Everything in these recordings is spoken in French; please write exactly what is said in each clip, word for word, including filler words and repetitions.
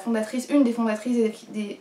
fondatrice, une des fondatrices des... des...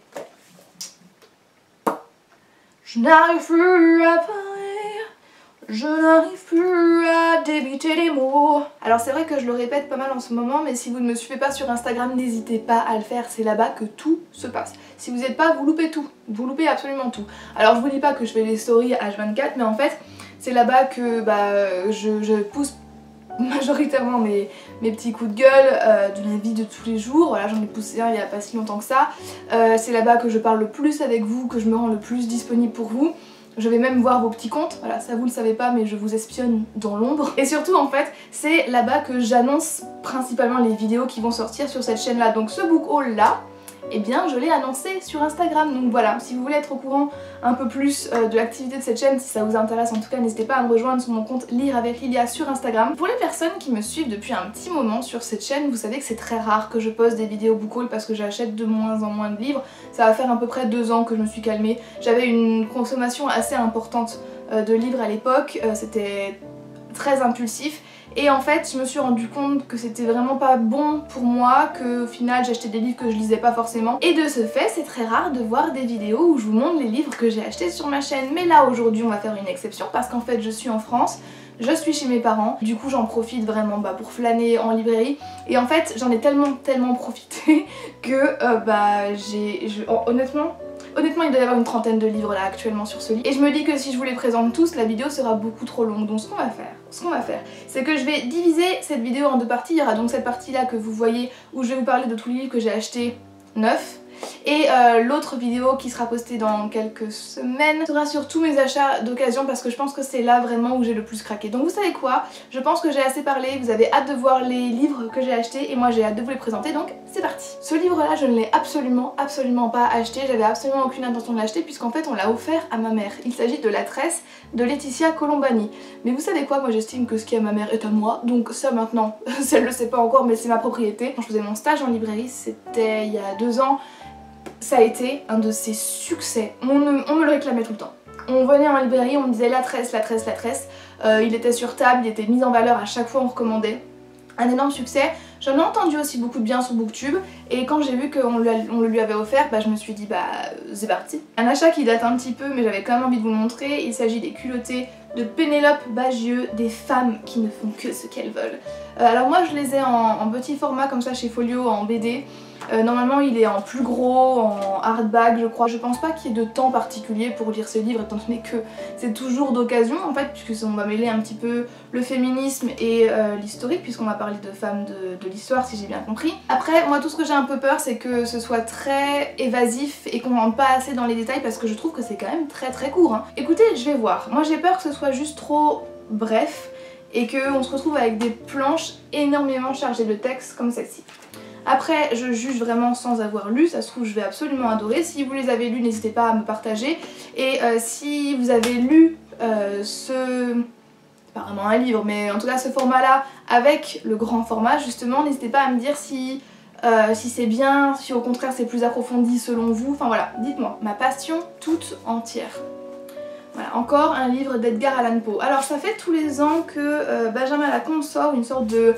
Je n'arrive plus à parler, je n'arrive plus à débiter les mots. Alors c'est vrai que je le répète pas mal en ce moment, mais si vous ne me suivez pas sur Instagram, n'hésitez pas à le faire, c'est là-bas que tout se passe. Si vous n'êtes pas, vous loupez tout, vous loupez absolument tout. Alors je vous dis pas que je fais des stories H vingt-quatre, mais en fait c'est là-bas que bah, je, je pousse majoritairement mes, mes petits coups de gueule euh, de la vie de tous les jours. Voilà, j'en ai poussé un il n'y a pas si longtemps que ça. Euh, c'est là-bas que je parle le plus avec vous, que je me rends le plus disponible pour vous. Je vais même voir vos petits comptes, voilà, ça vous le savez pas mais je vous espionne dans l'ombre. Et surtout en fait, c'est là-bas que j'annonce principalement les vidéos qui vont sortir sur cette chaîne là. Donc ce book haul là, eh bien je l'ai annoncé sur Instagram. Donc voilà, si vous voulez être au courant un peu plus euh, de l'activité de cette chaîne, si ça vous intéresse en tout cas, n'hésitez pas à me rejoindre sur mon compte Lire avec Lilia sur Instagram. Pour les personnes qui me suivent depuis un petit moment sur cette chaîne, vous savez que c'est très rare que je poste des vidéos book haul parce que j'achète de moins en moins de livres. Ça va faire à peu près deux ans que je me suis calmée. J'avais une consommation assez importante euh, de livres à l'époque, euh, c'était très impulsif. Et en fait je me suis rendu compte que c'était vraiment pas bon pour moi, qu'au final j'achetais des livres que je lisais pas forcément. Et de ce fait c'est très rare de voir des vidéos où je vous montre les livres que j'ai achetés sur ma chaîne. Mais là aujourd'hui on va faire une exception parce qu'en fait je suis en France, je suis chez mes parents, du coup j'en profite vraiment bah, pour flâner en librairie. Et en fait j'en ai tellement tellement profité que euh, bah j'ai... honnêtement... Honnêtement il doit y avoir une trentaine de livres là actuellement sur ce lit. Et je me dis que si je vous les présente tous, la vidéo sera beaucoup trop longue. Donc ce qu'on va faire, ce qu'on va faire, c'est que je vais diviser cette vidéo en deux parties. Il y aura donc cette partie là que vous voyez où je vais vous parler de tous les livres que j'ai achetés neufs. Et euh, l'autre vidéo qui sera postée dans quelques semaines sera sur tous mes achats d'occasion parce que je pense que c'est là vraiment où j'ai le plus craqué. Donc vous savez quoi, je pense que j'ai assez parlé, vous avez hâte de voir les livres que j'ai achetés et moi j'ai hâte de vous les présenter, donc c'est parti. Ce livre là je ne l'ai absolument absolument pas acheté, j'avais absolument aucune intention de l'acheter puisqu'en fait on l'a offert à ma mère. Il s'agit de La Tresse de Laetitia Colombani. Mais vous savez quoi, moi j'estime que ce qui est à ma mère est à moi, donc ça maintenant, si elle le sait pas encore mais c'est ma propriété. Quand je faisais mon stage en librairie, c'était il y a deux ans, ça a été un de ses succès. On, on me le réclamait tout le temps. On venait en librairie, on me disait La Tresse, La Tresse, La Tresse. Euh, il était sur table, il était mis en valeur, à chaque fois on recommandait. Un énorme succès. J'en ai entendu aussi beaucoup de bien sur Booktube et quand j'ai vu qu'on le lui avait offert, bah, je me suis dit bah c'est parti. Un achat qui date un petit peu mais j'avais quand même envie de vous le montrer. Il s'agit des Culottées de Pénélope Bagieux, des femmes qui ne font que ce qu'elles veulent. Euh, alors moi je les ai en, en petit format comme ça chez Folio, en B D. Euh, normalement il est en plus gros, en hardback je crois. Je pense pas qu'il y ait de temps particulier pour lire ce livre étant donné que c'est toujours d'occasion en fait, puisque on va mêler un petit peu le féminisme et euh, l'historique, puisqu'on va parler de femmes de, de l'histoire si j'ai bien compris. Après moi tout ce que j'ai un peu peur c'est que ce soit très évasif et qu'on rentre pas assez dans les détails parce que je trouve que c'est quand même très très court hein. Écoutez, je vais voir. Moi j'ai peur que ce soit juste trop bref et qu'on se retrouve avec des planches énormément chargées de texte comme celle-ci. Après je juge vraiment sans avoir lu, ça se trouve je vais absolument adorer. Si vous les avez lus n'hésitez pas à me partager. Et euh, si vous avez lu euh, ce... c'est pas vraiment un livre mais en tout cas ce format là avec le grand format justement, n'hésitez pas à me dire si, euh, si c'est bien, si au contraire c'est plus approfondi selon vous. Enfin voilà, dites-moi, ma passion toute entière. Voilà, encore un livre d'Edgar Allan Poe. Alors ça fait tous les ans que euh, Benjamin Lacombe sort une sorte de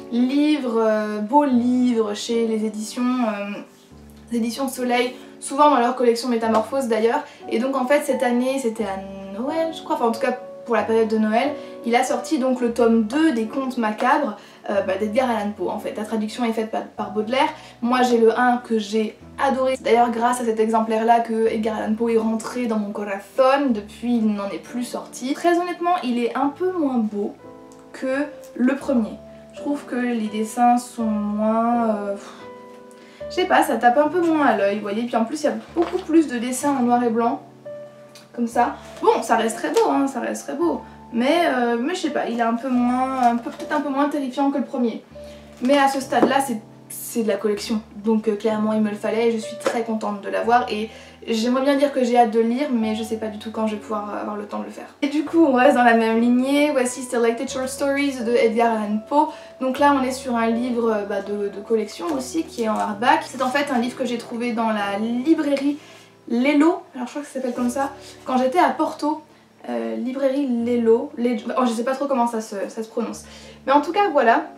livre, euh, beau livre chez les éditions, euh, les éditions Soleil, souvent dans leur collection Métamorphose d'ailleurs. Et donc en fait cette année, c'était à Noël je crois, enfin en tout cas pour la période de Noël, il a sorti donc le tome deux des Contes Macabres euh, bah, d'Edgar Allan Poe en fait. La traduction est faite par, par Baudelaire. Moi j'ai le un que j'ai adoré. C'est d'ailleurs grâce à cet exemplaire là que Edgar Allan Poe est rentré dans mon corazón. Depuis il n'en est plus sorti. Très honnêtement il est un peu moins beau que le premier. Je trouve que les dessins sont moins... Euh, je sais pas, ça tape un peu moins à l'œil, vous voyez. Puis en plus il y a beaucoup plus de dessins en noir et blanc. Comme ça. Bon, ça reste très beau, hein, ça reste très beau. Mais, euh, mais je sais pas, il est un peu moins... Un peu, peut-être un peu moins terrifiant que le premier. Mais à ce stade-là, c'est de la collection. Donc euh, clairement il me le fallait et je suis très contente de l'avoir. Et j'aimerais bien dire que j'ai hâte de le lire, mais je sais pas du tout quand je vais pouvoir avoir le temps de le faire. Et du coup on reste dans la même lignée. Voici Selected Short Stories de Edgar Allan Poe. Donc là on est sur un livre bah, de, de collection aussi qui est en hardback. C'est en fait un livre que j'ai trouvé dans la librairie Lello, alors je crois que ça s'appelle comme ça, quand j'étais à Porto. Euh, librairie Lello, Les... oh, je sais pas trop comment ça se, ça se prononce. Mais en tout cas voilà.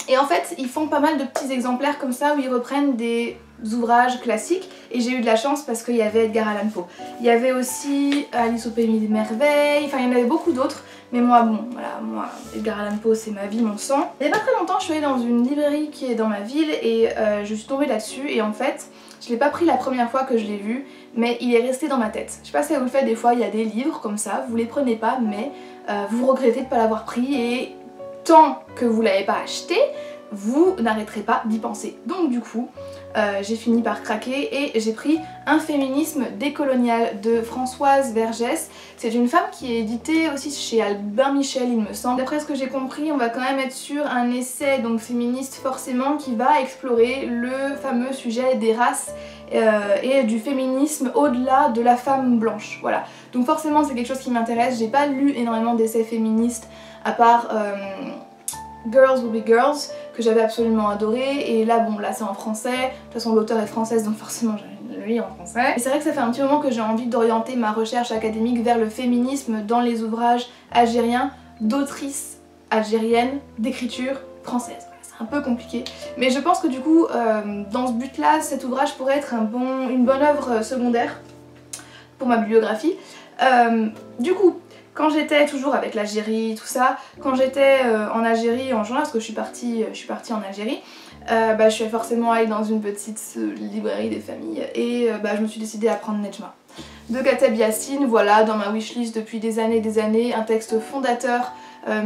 Et en fait ils font pas mal de petits exemplaires comme ça où ils reprennent des ouvrages classiques et j'ai eu de la chance parce qu'il y avait Edgar Allan Poe. Il y avait aussi Alice au Pays des Merveilles, enfin il y en avait beaucoup d'autres. Mais moi, bon, voilà, moi, Edgar Allan Poe, c'est ma vie, mon sang. Il y a pas très longtemps, je suis allée dans une librairie qui est dans ma ville et euh, je suis tombée là-dessus et en fait, je l'ai pas pris la première fois que je l'ai vu, mais il est resté dans ma tête. Je sais pas si vous le faites des fois, il y a des livres comme ça, vous les prenez pas, mais euh, vous regrettez de pas l'avoir pris et tant que vous l'avez pas acheté, vous n'arrêterez pas d'y penser. Donc du coup, euh, j'ai fini par craquer et j'ai pris Un féminisme décolonial de Françoise Vergès. C'est une femme qui est éditée aussi chez Albin Michel, il me semble. D'après ce que j'ai compris, on va quand même être sur un essai donc féministe forcément qui va explorer le fameux sujet des races euh, et du féminisme au-delà de la femme blanche. Voilà. Donc forcément c'est quelque chose qui m'intéresse. J'ai pas lu énormément d'essais féministes à part euh, Girls Will Be Girls, que j'avais absolument adoré, et là bon là c'est en français, de toute façon l'auteur est française donc forcément je le lis en français. Et c'est vrai que ça fait un petit moment que j'ai envie d'orienter ma recherche académique vers le féminisme dans les ouvrages algériens d'autrices algériennes d'écriture française. Voilà, c'est un peu compliqué, mais je pense que du coup euh, dans ce but là cet ouvrage pourrait être un bon, une bonne œuvre secondaire pour ma bibliographie. Euh, du coup, quand j'étais toujours avec l'Algérie, tout ça, quand j'étais euh, en Algérie en juin, parce que je suis partie, je suis partie en Algérie, euh, bah, je suis forcément allée dans une petite euh, librairie des familles et euh, bah, je me suis décidée à prendre Nedjma de Kateb Yassine, voilà, dans ma wishlist depuis des années et des années, un texte fondateur euh,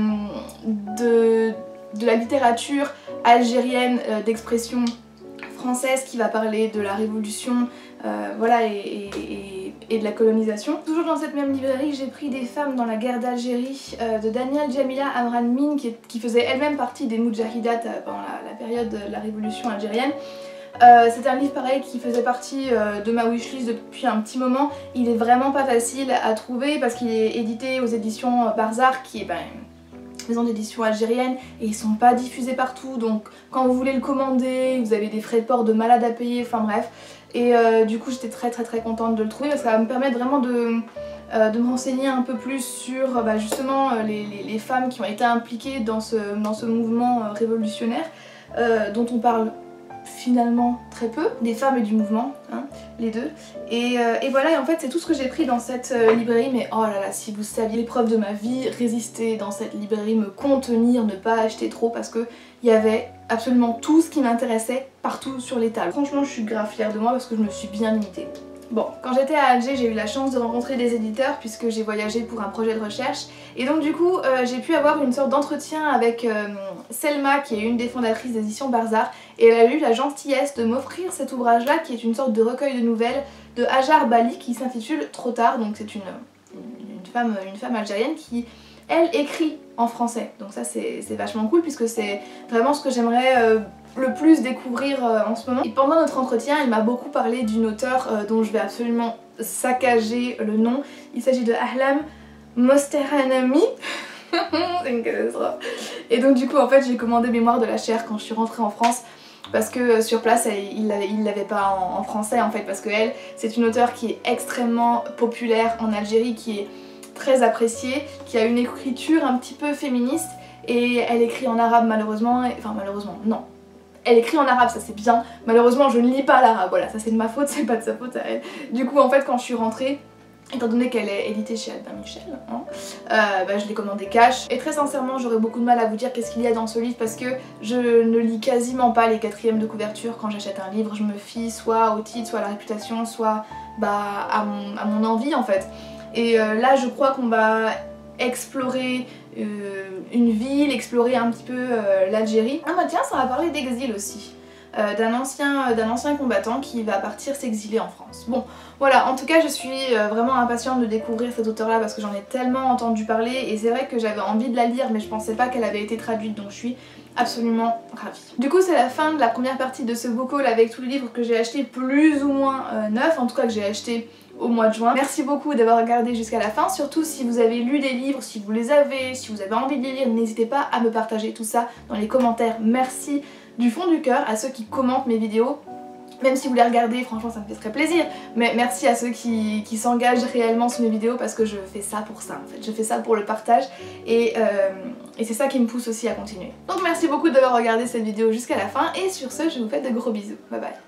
de, de la littérature algérienne euh, d'expression française qui va parler de la révolution, euh, voilà, et, et, et, et de la colonisation. Toujours dans cette même librairie, j'ai pris Des femmes dans la guerre d'Algérie euh, de Daniel Jamila Amran Min, qui, qui faisait elle-même partie des Moudjahidat euh, pendant la, la période de la révolution algérienne. Euh, c'est un livre pareil qui faisait partie euh, de ma wishlist depuis un petit moment. Il est vraiment pas facile à trouver parce qu'il est édité aux éditions Barzar, qui est ben, maison d'édition algérienne, et ils sont pas diffusés partout, donc quand vous voulez le commander, vous avez des frais de port de malade à payer, enfin bref. Et euh, du coup j'étais très très très contente de le trouver parce que ça va me permettre vraiment de, euh, de me renseigner un peu plus sur bah, justement les, les, les femmes qui ont été impliquées dans ce, dans ce mouvement euh, révolutionnaire euh, dont on parle finalement très peu, des femmes et du mouvement, hein, les deux. Et, euh, et voilà, et en fait c'est tout ce que j'ai pris dans cette euh, librairie, mais oh là là, si vous saviez l'épreuve de ma vie, résister dans cette librairie, me contenir, ne pas acheter trop, parce que il y avait absolument tout ce qui m'intéressait partout sur les tables. Franchement je suis grave fière de moi parce que je me suis bien limitée. Bon, quand j'étais à Alger, j'ai eu la chance de rencontrer des éditeurs puisque j'ai voyagé pour un projet de recherche. Et donc du coup, euh, j'ai pu avoir une sorte d'entretien avec euh, Selma, qui est une des fondatrices des éditions Barzar. Et elle a eu la gentillesse de m'offrir cet ouvrage-là, qui est une sorte de recueil de nouvelles de Hajar Bali, qui s'intitule Trop tard. Donc c'est une, une, femme, une femme algérienne qui, elle, écrit en français. Donc ça c'est vachement cool puisque c'est vraiment ce que j'aimerais... Euh, le plus découvrir euh, en ce moment. Et pendant notre entretien, il m'a beaucoup parlé d'une auteure euh, dont je vais absolument saccager le nom. Il s'agit de Ahlam Mosterhanami. C'est une catastrophe. Et donc du coup en fait j'ai commandé Mémoire de la chair quand je suis rentrée en France parce que euh, sur place elle, il ne l'avait pas en, en français en fait, parce que elle c'est une auteure qui est extrêmement populaire en Algérie, qui est très appréciée, qui a une écriture un petit peu féministe et elle écrit en arabe malheureusement, et, enfin malheureusement non. Elle écrit en arabe, ça c'est bien. Malheureusement je ne lis pas l'arabe, voilà, ça c'est de ma faute, c'est pas de sa faute à elle. Du coup en fait quand je suis rentrée, étant donné qu'elle est éditée chez Albin Michel, hein, euh, bah, je l'ai commandé cash. Et très sincèrement j'aurais beaucoup de mal à vous dire qu'est-ce qu'il y a dans ce livre parce que je ne lis quasiment pas les quatrièmes de couverture quand j'achète un livre. Je me fie soit au titre, soit à la réputation, soit bah, à, mon, à mon envie en fait. Et euh, là je crois qu'on va explorer euh, une ville, explorer un petit peu euh, l'Algérie. Ah bah tiens, ça va parler d'exil aussi, euh, d'un ancien, d'un ancien combattant qui va partir s'exiler en France. Bon voilà, en tout cas je suis euh, vraiment impatiente de découvrir cet auteur là parce que j'en ai tellement entendu parler et c'est vrai que j'avais envie de la lire mais je pensais pas qu'elle avait été traduite, donc je suis absolument ravie. Du coup c'est la fin de la première partie de ce book haul avec tous les livres que j'ai achetés plus ou moins euh, neufs, en tout cas que j'ai achetés au mois de juin. Merci beaucoup d'avoir regardé jusqu'à la fin, surtout si vous avez lu des livres, si vous les avez, si vous avez envie de les lire, n'hésitez pas à me partager tout ça dans les commentaires. Merci du fond du cœur à ceux qui commentent mes vidéos. Même si vous les regardez, franchement ça me fait très plaisir. Mais merci à ceux qui, qui s'engagent réellement sur mes vidéos parce que je fais ça pour ça en fait. Je fais ça pour le partage et, euh, et c'est ça qui me pousse aussi à continuer. Donc merci beaucoup d'avoir regardé cette vidéo jusqu'à la fin et sur ce je vous fais de gros bisous. Bye bye.